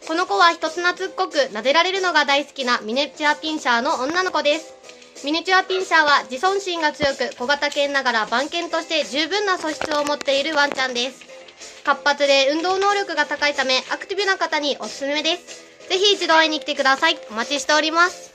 この子は人懐っこく撫でられるのが大好きなミニチュアピンシャーの女の子です。ミニチュアピンシャーは自尊心が強く小型犬ながら番犬として十分な素質を持っているワンちゃんです。活発で運動能力が高いためアクティブな方におすすめです。ぜひ一度会いに来てください。お待ちしております。